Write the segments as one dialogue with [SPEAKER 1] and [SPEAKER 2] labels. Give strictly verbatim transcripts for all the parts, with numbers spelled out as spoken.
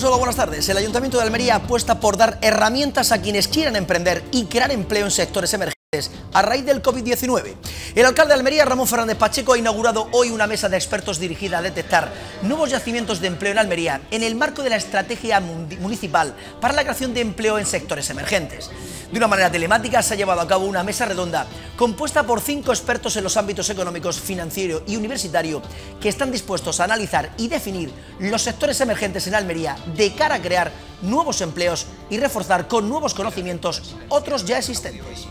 [SPEAKER 1] Hola, buenas tardes. El Ayuntamiento de Almería apuesta por dar herramientas a quienes quieran emprender y crear empleo en sectores emergentes a raíz del COVID diecinueve. El alcalde de Almería, Ramón Fernández Pacheco, ha inaugurado hoy una mesa de expertos dirigida a detectar nuevos yacimientos de empleo en Almería en el marco de la estrategia municipal para la creación de empleo en sectores emergentes. De una manera telemática se ha llevado a cabo una mesa redonda compuesta por cinco expertos en los ámbitos económicos, financiero y universitario que están dispuestos a analizar y definir los sectores emergentes en Almería de cara a crear nuevos empleos y reforzar con nuevos conocimientos otros ya existentes.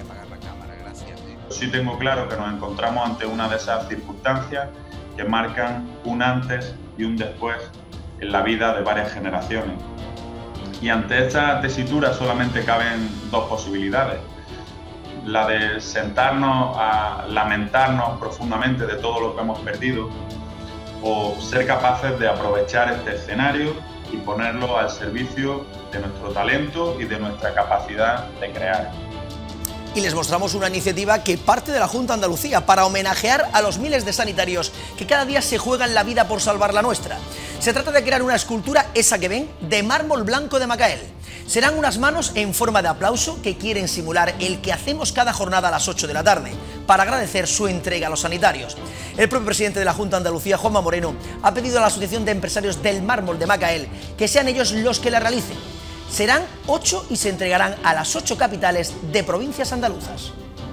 [SPEAKER 2] Sí tengo claro que nos encontramos ante una de esas circunstancias que marcan un antes y un después en la vida de varias generaciones. Y ante esta tesitura solamente caben dos posibilidades. La de sentarnos a lamentarnos profundamente de todo lo que hemos perdido, o ser capaces de aprovechar este escenario y ponerlo al servicio de nuestro talento y de nuestra capacidad de crear.
[SPEAKER 1] Y les mostramos una iniciativa que parte de la Junta de Andalucía para homenajear a los miles de sanitarios que cada día se juegan la vida por salvar la nuestra. Se trata de crear una escultura, esa que ven, de mármol blanco de Macael. Serán unas manos en forma de aplauso que quieren simular el que hacemos cada jornada a las ocho de la tarde, para agradecer su entrega a los sanitarios. El propio presidente de la Junta de Andalucía, Juanma Moreno, ha pedido a la Asociación de Empresarios del Mármol de Macael que sean ellos los que la realicen. Serán ocho y se entregarán a las ocho capitales de provincias andaluzas.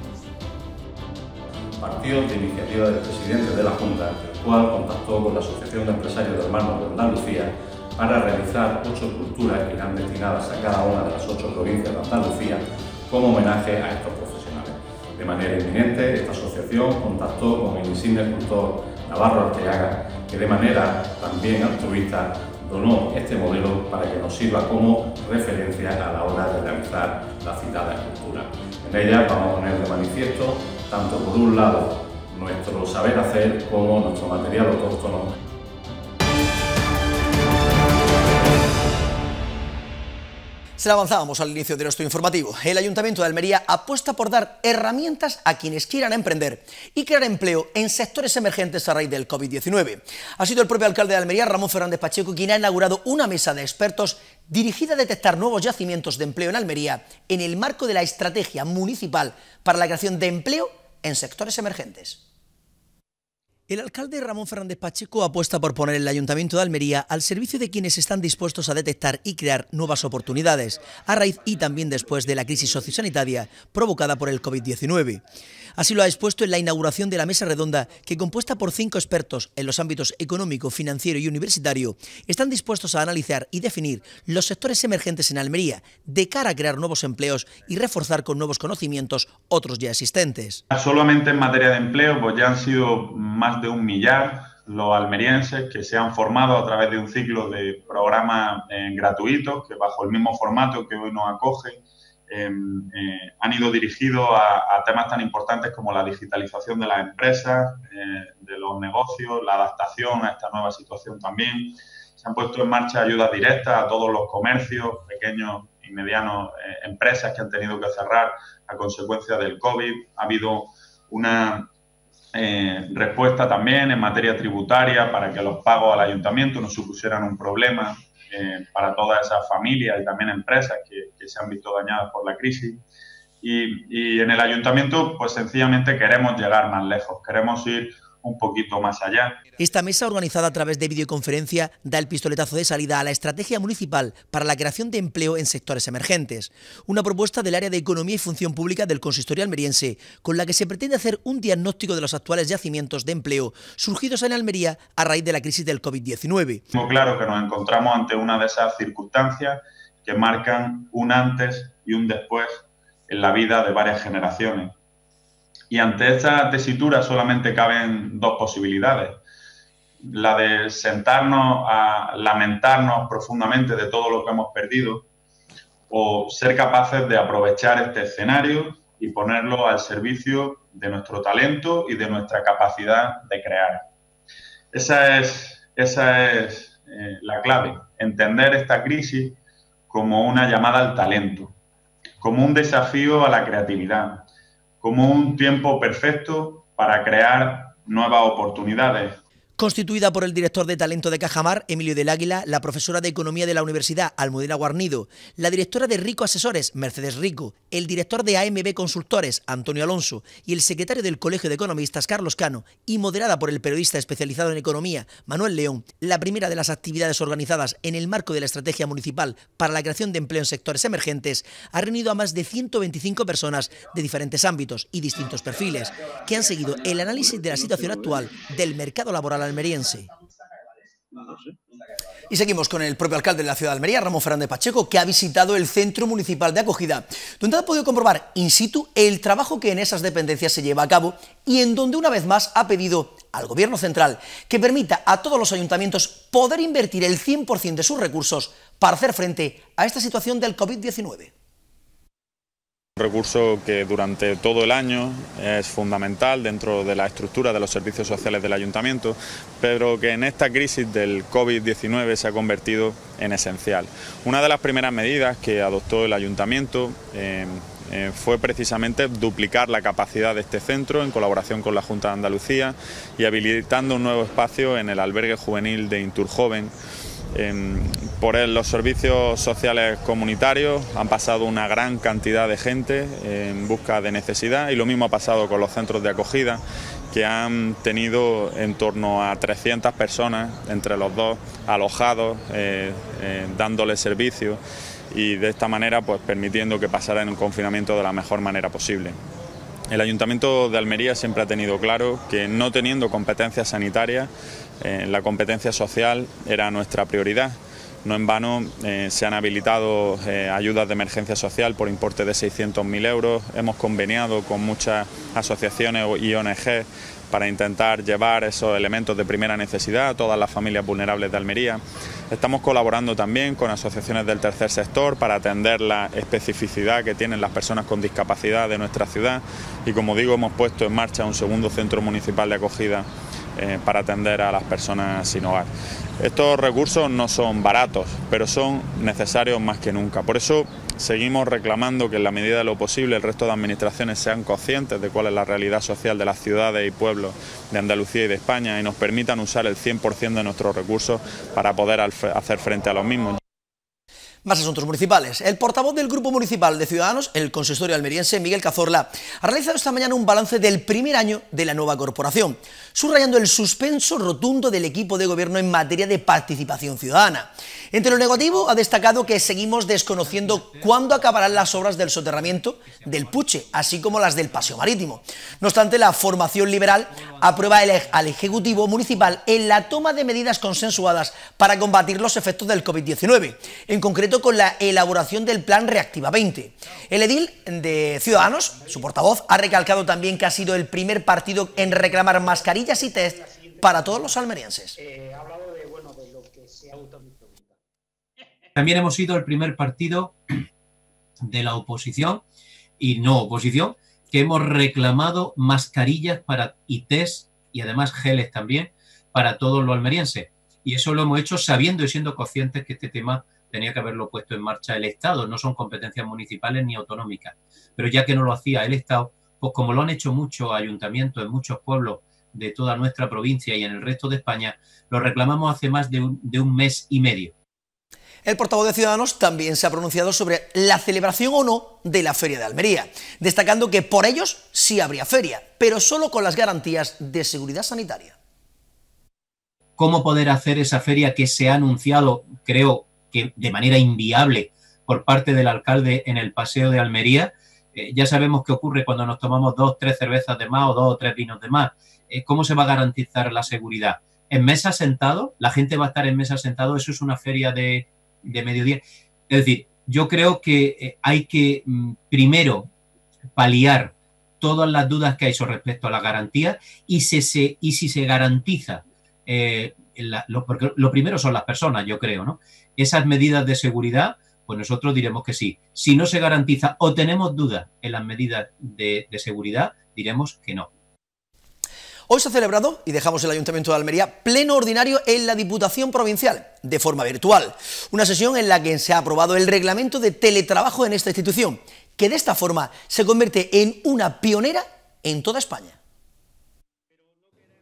[SPEAKER 3] Partió de iniciativa del presidente de la Junta, el cual contactó con la Asociación de Empresarios del Mármol de Andalucía para realizar ocho esculturas que irán destinadas a cada una de las ocho provincias de Andalucía como homenaje a estos profesionales. De manera inminente, esta asociación contactó con el insigne escultor Navarro Arteaga, que de manera también altruista donó este modelo para que nos sirva como referencia a la hora de realizar la citada escultura. En ella vamos a poner de manifiesto, tanto por un lado, nuestro saber hacer como nuestro material autóctono.
[SPEAKER 1] Se la avanzábamos al inicio de nuestro informativo. El Ayuntamiento de Almería apuesta por dar herramientas a quienes quieran emprender y crear empleo en sectores emergentes a raíz del COVID diecinueve. Ha sido el propio alcalde de Almería, Ramón Fernández Pacheco, quien ha inaugurado una mesa de expertos dirigida a detectar nuevos yacimientos de empleo en Almería en el marco de la estrategia municipal para la creación de empleo en sectores emergentes. El alcalde Ramón Fernández Pacheco apuesta por poner el Ayuntamiento de Almería al servicio de quienes están dispuestos a detectar y crear nuevas oportunidades, a raíz y también después de la crisis sociosanitaria provocada por el COVID diecinueve. Así lo ha expuesto en la inauguración de la mesa redonda que, compuesta por cinco expertos en los ámbitos económico, financiero y universitario, están dispuestos a analizar y definir los sectores emergentes en Almería de cara a crear nuevos empleos y reforzar con nuevos conocimientos otros ya existentes.
[SPEAKER 2] Solamente en materia de empleo, pues ya han sido más de un millar los almerienses que se han formado a través de un ciclo de programas eh, gratuitos que, bajo el mismo formato que hoy nos acoge, eh, eh, han ido dirigidos a, a temas tan importantes como la digitalización de las empresas, eh, de los negocios, la adaptación a esta nueva situación también. Se han puesto en marcha ayudas directas a todos los comercios, pequeños y medianos eh, empresas que han tenido que cerrar a consecuencia del COVID. Ha habido una Eh, respuesta también en materia tributaria para que los pagos al ayuntamiento no supusieran un problema eh, para todas esas familias y también empresas que, que se han visto dañadas por la crisis. Y, y en el ayuntamiento, pues sencillamente queremos llegar más lejos, queremos ir un poquito más allá.
[SPEAKER 1] Esta mesa, organizada a través de videoconferencia, da el pistoletazo de salida a la estrategia municipal para la creación de empleo en sectores emergentes. Una propuesta del área de Economía y Función Pública del Consistorio almeriense, con la que se pretende hacer un diagnóstico de los actuales yacimientos de empleo surgidos en Almería a raíz de la crisis del COVID diecinueve.
[SPEAKER 2] Tengo claro que nos encontramos ante una de esas circunstancias que marcan un antes y un después en la vida de varias generaciones. Y ante esta tesitura solamente caben dos posibilidades. La de sentarnos a lamentarnos profundamente de todo lo que hemos perdido, o ser capaces de aprovechar este escenario y ponerlo al servicio de nuestro talento y de nuestra capacidad de crear. Esa es, esa es eh, la clave, entender esta crisis como una llamada al talento, como un desafío a la creatividad, como un tiempo perfecto para crear nuevas oportunidades.
[SPEAKER 1] Constituida por el director de talento de Cajamar, Emilio del Águila, la profesora de Economía de la Universidad, Almudena Guarnido, la directora de Rico Asesores, Mercedes Rico, el director de A M B Consultores, Antonio Alonso, y el secretario del Colegio de Economistas, Carlos Cano, y moderada por el periodista especializado en economía, Manuel León, la primera de las actividades organizadas en el marco de la Estrategia Municipal para la creación de empleo en sectores emergentes, ha reunido a más de ciento veinticinco personas de diferentes ámbitos y distintos perfiles, que han seguido el análisis de la situación actual del mercado laboral almeriense. Y seguimos con el propio alcalde de la ciudad de Almería, Ramón Fernández Pacheco, que ha visitado el Centro Municipal de Acogida, donde ha podido comprobar in situ el trabajo que en esas dependencias se lleva a cabo y en donde una vez más ha pedido al Gobierno central que permita a todos los ayuntamientos poder invertir el cien por cien de sus recursos para hacer frente a esta situación del COVID diecinueve.
[SPEAKER 4] Un recurso que durante todo el año es fundamental dentro de la estructura de los servicios sociales del ayuntamiento, pero que en esta crisis del COVID diecinueve se ha convertido en esencial. Una de las primeras medidas que adoptó el ayuntamiento eh, eh, fue precisamente duplicar la capacidad de este centro en colaboración con la Junta de Andalucía y habilitando un nuevo espacio en el albergue juvenil de Inturjoven. Eh, por él, los servicios sociales comunitarios han pasado una gran cantidad de gente eh, en busca de necesidad, y lo mismo ha pasado con los centros de acogida, que han tenido en torno a trescientas personas entre los dos alojados, eh, eh, dándoles servicio, y de esta manera pues permitiendo que pasaran el confinamiento de la mejor manera posible. El Ayuntamiento de Almería siempre ha tenido claro que, no teniendo competencias sanitarias, eh, la competencia social era nuestra prioridad. No en vano eh, se han habilitado eh, ayudas de emergencia social por importe de seiscientos mil euros. Hemos conveniado con muchas asociaciones y O N G para intentar llevar esos elementos de primera necesidad a todas las familias vulnerables de Almería. Estamos colaborando también con asociaciones del tercer sector para atender la especificidad que tienen las personas con discapacidad de nuestra ciudad, y, como digo, hemos puesto en marcha un segundo centro municipal de acogida eh, para atender a las personas sin hogar. Estos recursos no son baratos, pero son necesarios más que nunca. Por eso seguimos reclamando que, en la medida de lo posible, el resto de administraciones sean conscientes de cuál es la realidad social de las ciudades y pueblos de Andalucía y de España, y nos permitan usar el cien por cien de nuestros recursos para poder hacer frente a los mismos.
[SPEAKER 1] Más asuntos municipales. El portavoz del Grupo Municipal de Ciudadanos, el consistorio almeriense, Miguel Cazorla, ha realizado esta mañana un balance del primer año de la nueva corporación, subrayando el suspenso rotundo del equipo de gobierno en materia de participación ciudadana. Entre lo negativo, ha destacado que seguimos desconociendo cuándo acabarán las obras del soterramiento del Puche, así como las del Paseo Marítimo. No obstante, la formación liberal aprueba al Ejecutivo Municipal en la toma de medidas consensuadas para combatir los efectos del COVID diecinueve, en concreto con la elaboración del Plan Reactiva veinte. El edil de Ciudadanos, su portavoz, ha recalcado también que ha sido el primer partido en reclamar mascarillas y test para todos los almerienses.
[SPEAKER 5] También hemos sido el primer partido de la oposición y no oposición que hemos reclamado mascarillas para, y test, y además geles también, para todos los almerienses. Y eso lo hemos hecho sabiendo y siendo conscientes que este tema tenía que haberlo puesto en marcha el Estado. No son competencias municipales ni autonómicas. Pero ya que no lo hacía el Estado, pues como lo han hecho muchos ayuntamientos en muchos pueblos de toda nuestra provincia y en el resto de España, lo reclamamos hace más de un, de un mes y medio.
[SPEAKER 1] El portavoz de Ciudadanos también se ha pronunciado sobre la celebración o no de la Feria de Almería, destacando que por ellos sí habría feria, pero solo con las garantías de seguridad sanitaria.
[SPEAKER 5] ¿Cómo poder hacer esa feria que se ha anunciado, creo que de manera inviable, por parte del alcalde en el Paseo de Almería? Eh, ya sabemos qué ocurre cuando nos tomamos dos, tres cervezas de más o dos o tres vinos de más. Eh, ¿Cómo se va a garantizar la seguridad? ¿En mesa sentado? ¿La gente va a estar en mesa sentado? ¿Eso es una feria de, de mediodía? Es decir, yo creo que eh, hay que mm, primero paliar todas las dudas que hay sobre respecto a la garantía, y, se, se, y si se garantiza, eh, la, lo, porque lo primero son las personas, yo creo, ¿no? Esas medidas de seguridad, pues nosotros diremos que sí. Si no se garantiza o tenemos dudas en las medidas de, de seguridad, diremos que no.
[SPEAKER 1] Hoy se ha celebrado, y dejamos el Ayuntamiento de Almería, pleno ordinario en la Diputación Provincial, de forma virtual. Una sesión en la que se ha aprobado el reglamento de teletrabajo en esta institución, que de esta forma se convierte en una pionera en toda España.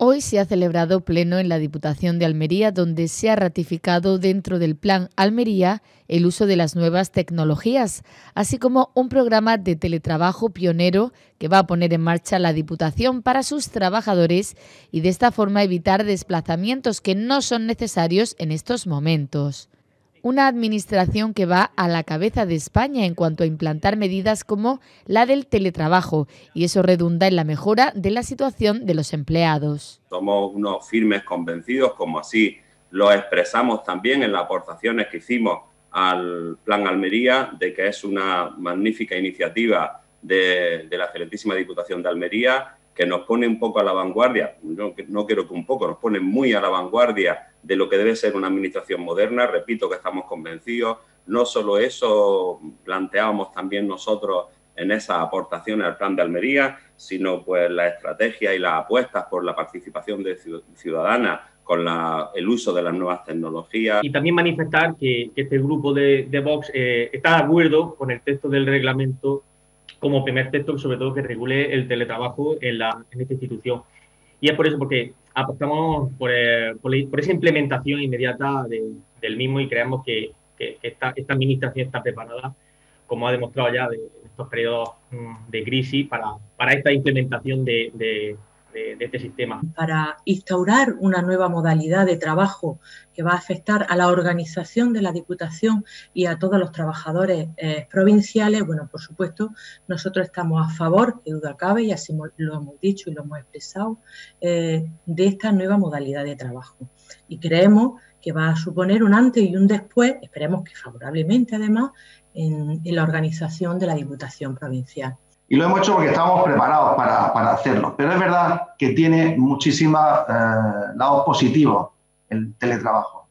[SPEAKER 6] Hoy se ha celebrado pleno en la Diputación de Almería, donde se ha ratificado dentro del Plan Almería el uso de las nuevas tecnologías, así como un programa de teletrabajo pionero que va a poner en marcha la Diputación para sus trabajadores y de esta forma evitar desplazamientos que no son necesarios en estos momentos. Una administración que va a la cabeza de España en cuanto a implantar medidas como la del teletrabajo, y eso redunda en la mejora de la situación de los empleados.
[SPEAKER 7] Somos unos firmes convencidos, como así lo expresamos también en las aportaciones que hicimos al Plan Almería, de que es una magnífica iniciativa de, de la excelentísima Diputación de Almería, que nos pone un poco a la vanguardia, no, no quiero que un poco, nos pone muy a la vanguardia de lo que debe ser una administración moderna. Repito que estamos convencidos. No solo eso planteábamos también nosotros en esas aportaciones al Plan de Almería, sino pues la estrategia y las apuestas por la participación de ciudadana con la, el uso de las nuevas tecnologías.
[SPEAKER 8] Y también manifestar que, que este grupo de, de Vox eh, está de acuerdo con el texto del reglamento como primer texto, sobre todo que regule el teletrabajo en, la, en esta institución. Y es por eso, porque apostamos por, eh, por, por esa implementación inmediata de, del mismo y creemos que, que esta, esta administración está preparada, como ha demostrado ya de estos periodos de crisis, para, para esta implementación de, de, de, de este sistema.
[SPEAKER 9] Para instaurar una nueva modalidad de trabajo que va a afectar a la organización de la Diputación y a todos los trabajadores eh, provinciales, bueno, por supuesto, nosotros estamos a favor, que duda cabe, y así lo hemos dicho y lo hemos expresado, eh, de esta nueva modalidad de trabajo. Y creemos que va a suponer un antes y un después, esperemos que favorablemente además, en, en la organización de la Diputación provincial.
[SPEAKER 10] Y lo hemos hecho porque estábamos preparados para, para hacerlo. Pero es verdad que tiene muchísimos eh, lados positivos el teletrabajo.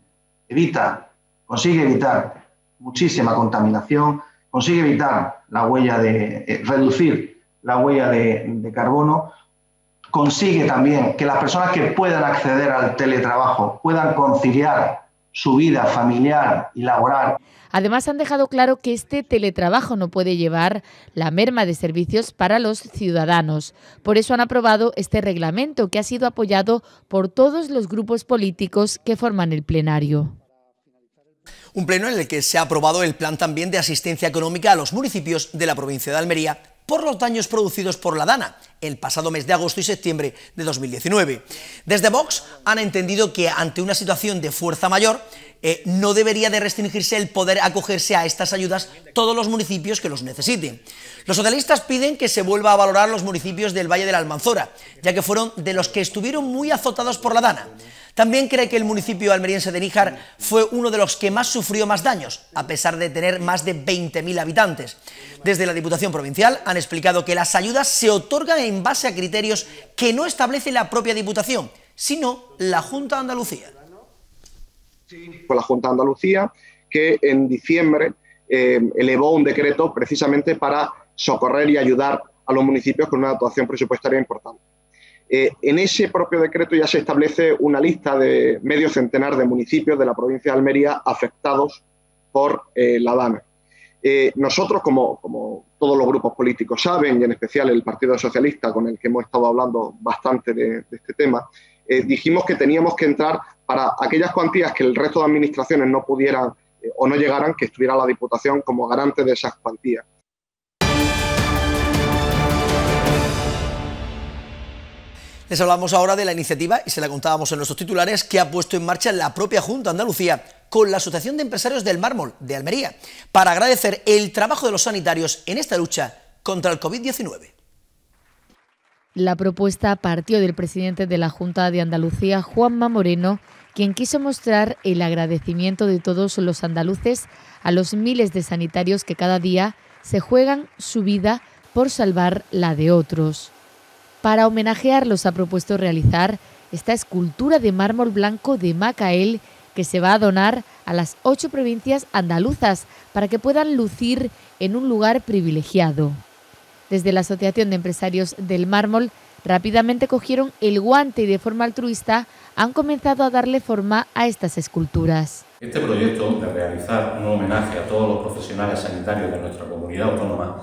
[SPEAKER 10] Evita, consigue evitar muchísima contaminación, consigue evitar la huella de, eh, reducir la huella de, de carbono, consigue también que las personas que puedan acceder al teletrabajo puedan conciliar su vida familiar y laboral.
[SPEAKER 6] Además, han dejado claro que este teletrabajo no puede llevar la merma de servicios para los ciudadanos. Por eso han aprobado este reglamento, que ha sido apoyado por todos los grupos políticos que forman el plenario.
[SPEAKER 1] Un pleno en el que se ha aprobado el plan también de asistencia económica a los municipios de la provincia de Almería por los daños producidos por la DANA el pasado mes de agosto y septiembre de dos mil diecinueve. Desde Vox han entendido que ante una situación de fuerza mayor eh, no debería de restringirse el poder acogerse a estas ayudas todos los municipios que los necesiten. Los socialistas piden que se vuelva a valorar los municipios del Valle de la Almanzora, ya que fueron de los que estuvieron muy azotados por la DANA. También cree que el municipio almeriense de Níjar fue uno de los que más sufrió más daños, a pesar de tener más de veinte mil habitantes. Desde la Diputación Provincial han explicado que las ayudas se otorgan en base a criterios que no establece la propia Diputación, sino la Junta de Andalucía.
[SPEAKER 11] Fue la Junta de Andalucía que en diciembre eh, elevó un decreto precisamente para socorrer y ayudar a los municipios con una dotación presupuestaria importante. Eh, en ese propio decreto ya se establece una lista de medio centenar de municipios de la provincia de Almería afectados por eh, la DANA. Eh, nosotros, como, como todos los grupos políticos saben, y en especial el Partido Socialista, con el que hemos estado hablando bastante de, de este tema, eh, dijimos que teníamos que entrar para aquellas cuantías que el resto de administraciones no pudieran eh, o no llegaran, que estuviera la Diputación como garante de esas cuantías.
[SPEAKER 1] Les hablamos ahora de la iniciativa, y se la contábamos en nuestros titulares, que ha puesto en marcha la propia Junta de Andalucía con la Asociación de Empresarios del Mármol de Almería, para agradecer el trabajo de los sanitarios en esta lucha contra el COVID diecinueve.
[SPEAKER 6] La propuesta partió del presidente de la Junta de Andalucía, Juanma Moreno, quien quiso mostrar el agradecimiento de todos los andaluces a los miles de sanitarios que cada día se juegan su vida por salvar la de otros. Para homenajearlos ha propuesto realizar esta escultura de mármol blanco de Macael, que se va a donar a las ocho provincias andaluzas para que puedan lucir en un lugar privilegiado. Desde la Asociación de Empresarios del Mármol rápidamente cogieron el guante y de forma altruista han comenzado a darle forma a estas esculturas.
[SPEAKER 3] Este proyecto de realizar un homenaje a todos los profesionales sanitarios de nuestra comunidad autónoma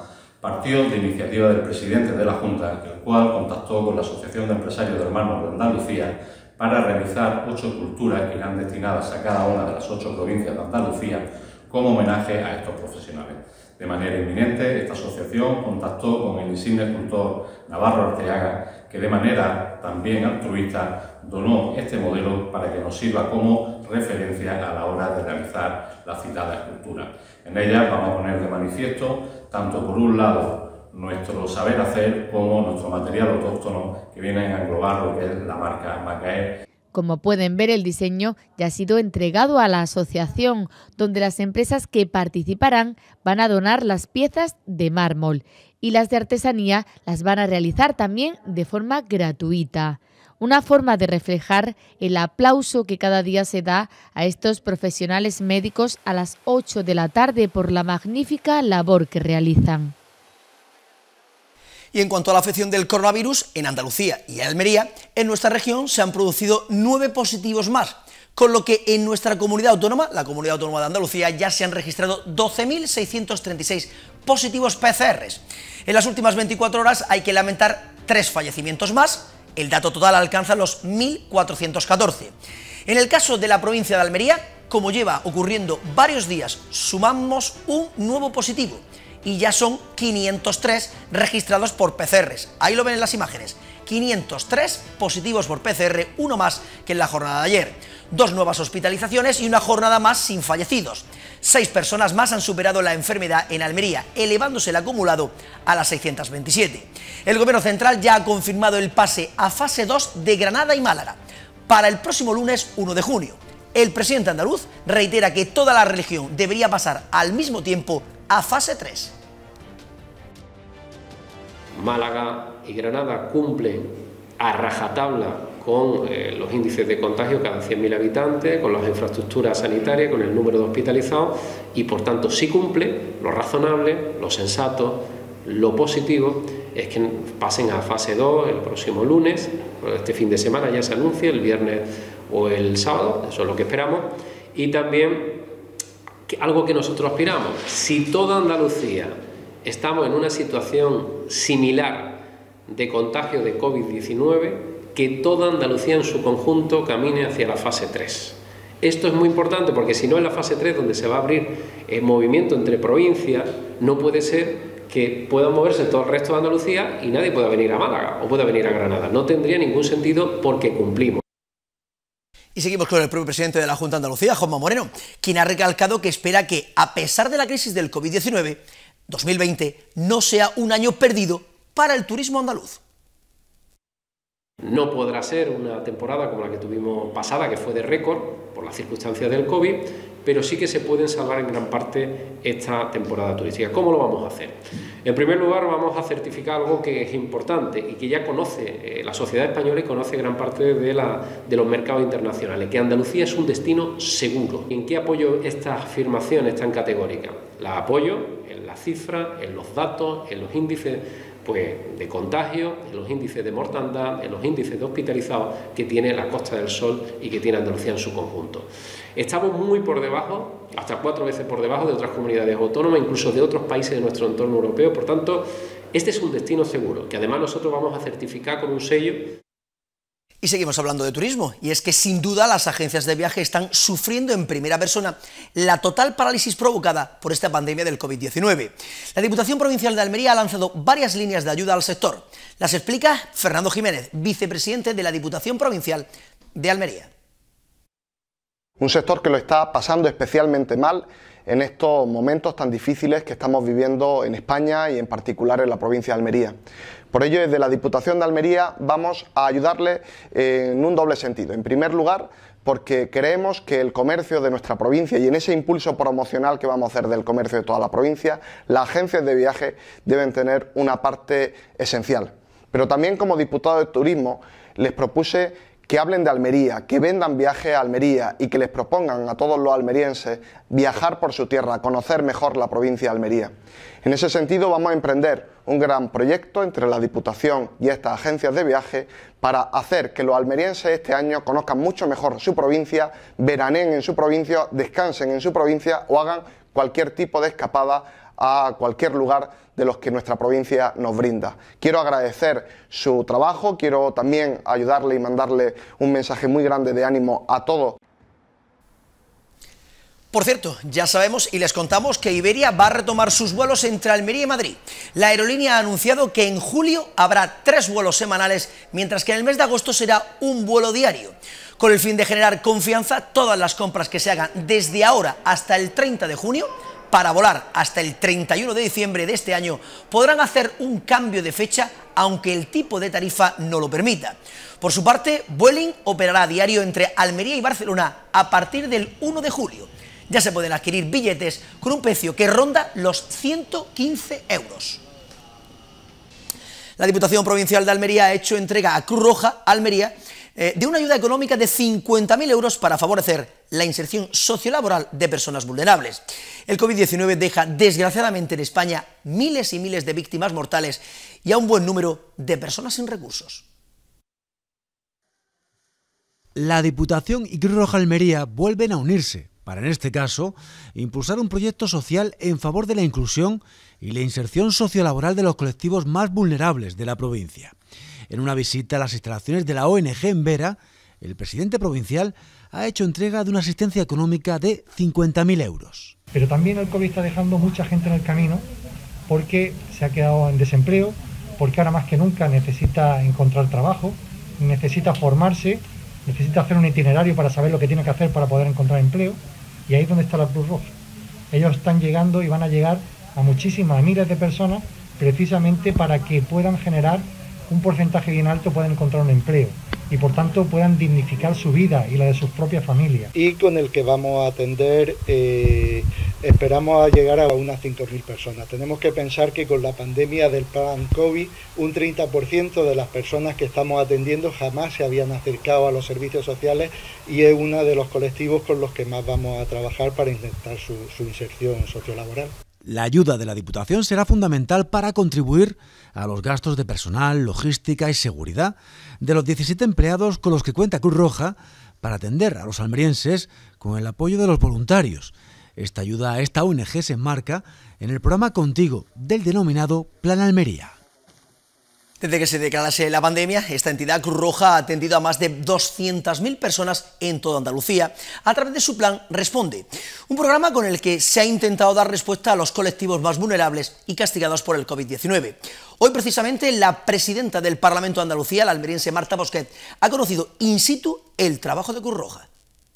[SPEAKER 3] Partió de iniciativa del presidente de la Junta, el cual contactó con la Asociación de Empresarios del Mármol de Andalucía para realizar ocho culturas que irán destinadas a cada una de las ocho provincias de Andalucía como homenaje a estos profesionales. De manera inminente, esta asociación contactó con el insigne escultor Navarro Arteaga, que de manera también altruista donó este modelo para que nos sirva como referencia a la hora de realizar la citada escultura. En ella vamos a poner de manifiesto, tanto por un lado, nuestro saber hacer como nuestro material autóctono que viene a englobar lo que es la marca Macaé.
[SPEAKER 6] Como pueden ver, el diseño ya ha sido entregado a la asociación, donde las empresas que participarán van a donar las piezas de mármol y las de artesanía las van a realizar también de forma gratuita. Una forma de reflejar el aplauso que cada día se da a estos profesionales médicos a las ocho de la tarde por la magnífica labor que realizan.
[SPEAKER 1] Y en cuanto a la afección del coronavirus, en Andalucía y en Almería, en nuestra región se han producido nueve positivos más, con lo que en nuestra comunidad autónoma, la Comunidad Autónoma de Andalucía, ya se han registrado doce mil seiscientos treinta y seis positivos P C Rs. En las últimas veinticuatro horas hay que lamentar tres fallecimientos más, el dato total alcanza los mil cuatrocientos catorce. En el caso de la provincia de Almería, como lleva ocurriendo varios días, sumamos un nuevo positivo, y ya son quinientos tres registrados por P C Rs. Ahí lo ven en las imágenes, quinientos tres positivos por P C R, uno más que en la jornada de ayer. Dos nuevas hospitalizaciones y una jornada más sin fallecidos. Seis personas más han superado la enfermedad en Almería, elevándose el acumulado a las seiscientos veintisiete. El Gobierno central ya ha confirmado el pase a fase dos de Granada y Málaga para el próximo lunes uno de junio. El presidente andaluz reitera que toda la región debería pasar al mismo tiempo a fase tres.
[SPEAKER 12] Málaga y Granada cumplen a rajatabla con eh, los índices de contagio cada cien mil habitantes, con las infraestructuras sanitarias, con el número de hospitalizados y por tanto sí cumple. Lo razonable, lo sensato, lo positivo es que pasen a fase dos el próximo lunes, este fin de semana ya se anuncia, el viernes o el sábado, eso es lo que esperamos, y también algo que nosotros aspiramos, si toda Andalucía estamos en una situación similar de contagio de COVID diecinueve, que toda Andalucía en su conjunto camine hacia la fase tres. Esto es muy importante porque si no, en la fase tres, donde se va a abrir el movimiento entre provincias, no puede ser que puedan moverse todo el resto de Andalucía y nadie pueda venir a Málaga o pueda venir a Granada. No tendría ningún sentido porque cumplimos.
[SPEAKER 1] Y seguimos con el propio presidente de la Junta de Andalucía, Juanma Moreno, quien ha recalcado que espera que, a pesar de la crisis del COVID diecinueve, dos mil veinte no sea un año perdido para el turismo andaluz.
[SPEAKER 12] No podrá ser una temporada como la que tuvimos pasada, que fue de récord por las circunstancias del COVID, pero sí que se pueden salvar en gran parte esta temporada turística. ¿Cómo lo vamos a hacer? En primer lugar, vamos a certificar algo que es importante y que ya conoce eh, la sociedad española y conoce gran parte de, la, de los mercados internacionales, que Andalucía es un destino seguro. ¿En qué apoyo estas afirmaciones tan categóricas? Las apoyo en las cifras, en los datos, en los índices pues, de contagio, en los índices de mortandad, en los índices de hospitalizados que tiene la Costa del Sol y que tiene Andalucía en su conjunto. Estamos muy por debajo, hasta cuatro veces por debajo de otras comunidades autónomas, incluso de otros países de nuestro entorno europeo. Por tanto, este es un destino seguro, que además nosotros vamos a certificar con un sello.
[SPEAKER 1] Y seguimos hablando de turismo, y es que sin duda las agencias de viaje están sufriendo en primera persona la total parálisis provocada por esta pandemia del COVID diecinueve. La Diputación Provincial de Almería ha lanzado varias líneas de ayuda al sector. Las explica Fernando Jiménez, vicepresidente de la Diputación Provincial de Almería.
[SPEAKER 11] Un sector que lo está pasando especialmente mal en estos momentos tan difíciles que estamos viviendo en España y en particular en la provincia de Almería. Por ello, desde la Diputación de Almería vamos a ayudarle en un doble sentido. En primer lugar, porque creemos que el comercio de nuestra provincia y en ese impulso promocional que vamos a hacer del comercio de toda la provincia, las agencias de viaje deben tener una parte esencial. Pero también como diputado de Turismo les propuse que hablen de Almería, que vendan viajes a Almería y que les propongan a todos los almerienses viajar por su tierra, conocer mejor la provincia de Almería. En ese sentido vamos a emprender un gran proyecto entre la Diputación y estas agencias de viaje para hacer que los almerienses este año conozcan mucho mejor su provincia, veraneen en su provincia, descansen en su provincia o hagan cualquier tipo de escapada a cualquier lugar de los que nuestra provincia nos brinda. Quiero agradecer su trabajo, quiero también ayudarle y mandarle un mensaje muy grande de ánimo a todos.
[SPEAKER 1] Por cierto, ya sabemos y les contamos que Iberia va a retomar sus vuelos entre Almería y Madrid. La aerolínea ha anunciado que en julio habrá tres vuelos semanales, mientras que en el mes de agosto será un vuelo diario. Con el fin de generar confianza, todas las compras que se hagan desde ahora hasta el treinta de junio, para volar hasta el treinta y uno de diciembre de este año, podrán hacer un cambio de fecha, aunque el tipo de tarifa no lo permita. Por su parte, Vueling operará a diario entre Almería y Barcelona a partir del uno de julio. Ya se pueden adquirir billetes con un precio que ronda los ciento quince euros. La Diputación Provincial de Almería ha hecho entrega a Cruz Roja Almería eh, de una ayuda económica de cincuenta mil euros para favorecer la inserción sociolaboral de personas vulnerables. El COVID diecinueve deja desgraciadamente en España miles y miles de víctimas mortales y a un buen número de personas sin recursos.
[SPEAKER 13] La Diputación y Cruz Roja Almería vuelven a unirse para, en este caso, impulsar un proyecto social en favor de la inclusión y la inserción sociolaboral de los colectivos más vulnerables de la provincia. En una visita a las instalaciones de la O N G en Vera, el presidente provincial ha hecho entrega de una asistencia económica de cincuenta mil euros.
[SPEAKER 14] Pero también el COVID está dejando mucha gente en el camino porque se ha quedado en desempleo, porque ahora más que nunca necesita encontrar trabajo, necesita formarse, necesita hacer un itinerario para saber lo que tiene que hacer para poder encontrar empleo, y ahí es donde está la Cruz Roja. Ellos están llegando y van a llegar a muchísimas, a miles de personas, precisamente para que puedan generar un porcentaje bien alto, puedan encontrar un empleo y por tanto puedan dignificar su vida y la de sus propias familias.
[SPEAKER 15] Y con el que vamos a atender, eh, esperamos a llegar a unas cinco mil personas. Tenemos que pensar que con la pandemia del plan COVID, un treinta por ciento de las personas que estamos atendiendo jamás se habían acercado a los servicios sociales y es uno de los colectivos con los que más vamos a trabajar para intentar su, su inserción sociolaboral.
[SPEAKER 13] La ayuda de la Diputación será fundamental para contribuir a los gastos de personal, logística y seguridad de los diecisiete empleados con los que cuenta Cruz Roja para atender a los almerienses con el apoyo de los voluntarios. Esta ayuda a esta O N G se enmarca en el programa Contigo del denominado Plan Almería.
[SPEAKER 1] Desde que se declarase la pandemia, esta entidad Cruz Roja ha atendido a más de doscientas mil personas en toda Andalucía a través de su plan Responde, un programa con el que se ha intentado dar respuesta a los colectivos más vulnerables y castigados por el COVID diecinueve. Hoy, precisamente, la presidenta del Parlamento de Andalucía, la almeriense Marta Bosquet, ha conocido in situ el trabajo de Cruz Roja.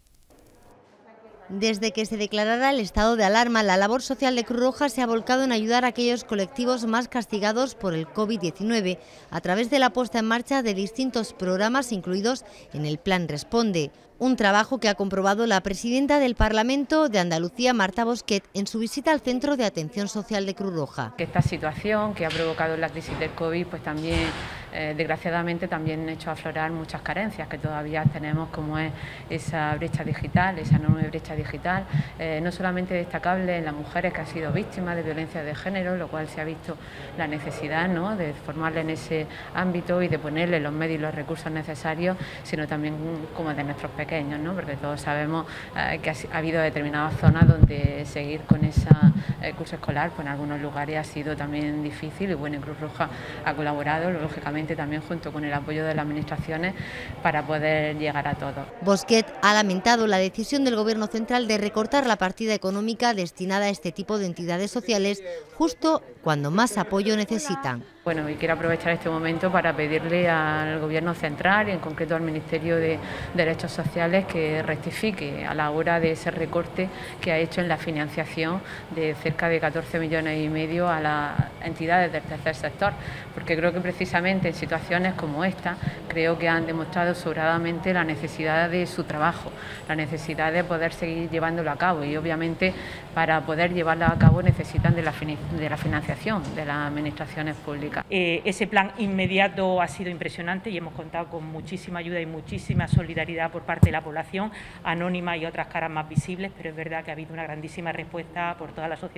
[SPEAKER 16] Desde que se declarara el estado de alarma, la labor social de Cruz Roja se ha volcado en ayudar a aquellos colectivos más castigados por el COVID diecinueve a través de la puesta en marcha de distintos programas incluidos en el Plan Responde. Un trabajo que ha comprobado la presidenta del Parlamento de Andalucía, Marta Bosquet, en su visita al Centro de Atención Social de Cruz Roja.
[SPEAKER 17] Esta situación que ha provocado la crisis del COVID, pues también, eh, desgraciadamente, también ha hecho aflorar muchas carencias que todavía tenemos, como es esa brecha digital, esa enorme brecha digital, eh, no solamente destacable en las mujeres que han sido víctimas de violencia de género, lo cual se ha visto la necesidad, ¿no?, de formarle en ese ámbito y de ponerle los medios y los recursos necesarios, sino también como de nuestros pequeños. Pequeños, ¿no? Porque todos sabemos eh, que ha, ha habido determinadas zonas donde seguir con ese eh, curso escolar, pues en algunos lugares ha sido también difícil y bueno, Cruz Roja ha colaborado, lógicamente también junto con el apoyo de las administraciones para poder llegar a todos.
[SPEAKER 16] Bosquet ha lamentado la decisión del Gobierno central de recortar la partida económica destinada a este tipo de entidades sociales justo cuando más apoyo necesitan.
[SPEAKER 17] Bueno, y quiero aprovechar este momento para pedirle al Gobierno central y en concreto al Ministerio de Derechos Sociales que rectifique a la hora de ese recorte que ha hecho en la financiación de cerca de catorce millones y medio a las entidades del tercer sector, porque creo que precisamente en situaciones como esta creo que han demostrado sobradamente la necesidad de su trabajo, la necesidad de poder seguir llevándolo a cabo y obviamente para poder llevarlo a cabo necesitan de la, de la financiación de las administraciones públicas.
[SPEAKER 18] Eh, ese plan inmediato ha sido impresionante y hemos contado con muchísima ayuda y muchísima solidaridad por parte de la población, anónima y otras caras más visibles, pero es verdad que ha habido una grandísima respuesta por toda la sociedad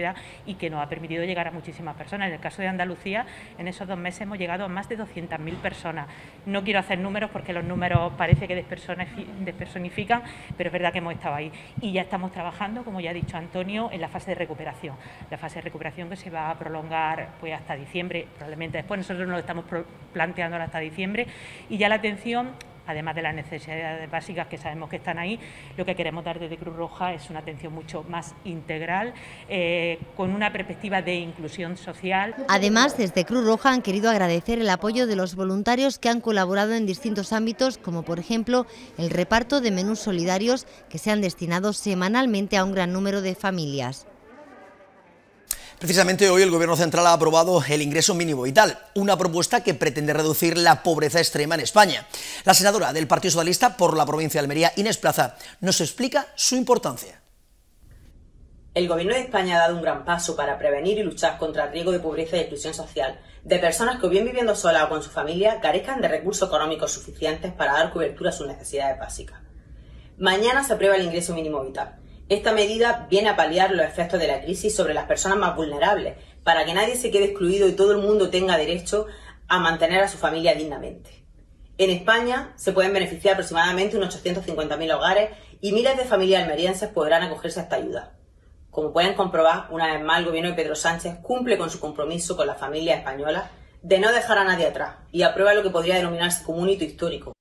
[SPEAKER 18] sociedad y que nos ha permitido llegar a muchísimas personas. En el caso de Andalucía, en esos dos meses hemos llegado a más de doscientas mil personas. No quiero hacer números porque los números parece que despersonifican, pero es verdad que hemos estado ahí. Y ya estamos trabajando, como ya ha dicho Antonio, en la fase de recuperación. La fase de recuperación que se va a prolongar pues hasta diciembre, probablemente después. Nosotros nos lo estamos planteando hasta diciembre y ya la atención, además de las necesidades básicas que sabemos que están ahí, lo que queremos dar desde Cruz Roja es una atención mucho más integral, eh, con una perspectiva de inclusión social.
[SPEAKER 16] Además, desde Cruz Roja han querido agradecer el apoyo de los voluntarios que han colaborado en distintos ámbitos, como por ejemplo el reparto de menús solidarios que se han destinado semanalmente a un gran número de familias.
[SPEAKER 1] Precisamente hoy el Gobierno central ha aprobado el ingreso mínimo vital, una propuesta que pretende reducir la pobreza extrema en España. La senadora del Partido Socialista por la provincia de Almería, Inés Plaza, nos explica su importancia.
[SPEAKER 19] El Gobierno de España ha dado un gran paso para prevenir y luchar contra el riesgo de pobreza y exclusión social de personas que, o bien viviendo solas o con su familia, carezcan de recursos económicos suficientes para dar cobertura a sus necesidades básicas. Mañana se aprueba el ingreso mínimo vital. Esta medida viene a paliar los efectos de la crisis sobre las personas más vulnerables, para que nadie se quede excluido y todo el mundo tenga derecho a mantener a su familia dignamente. En España se pueden beneficiar aproximadamente unos ochocientos cincuenta mil hogares y miles de familias almerienses podrán acogerse a esta ayuda. Como pueden comprobar, una vez más el Gobierno de Pedro Sánchez cumple con su compromiso con las familias españolas de no dejar a nadie atrás y aprueba lo que podría denominarse como un hito histórico.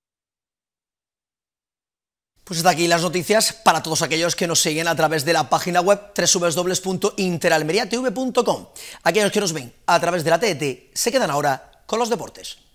[SPEAKER 1] Pues hasta aquí las noticias para todos aquellos que nos siguen a través de la página web doble u doble u doble u punto interalmeriatv punto com. Aquellos que nos ven a través de la T D T se quedan ahora con los deportes.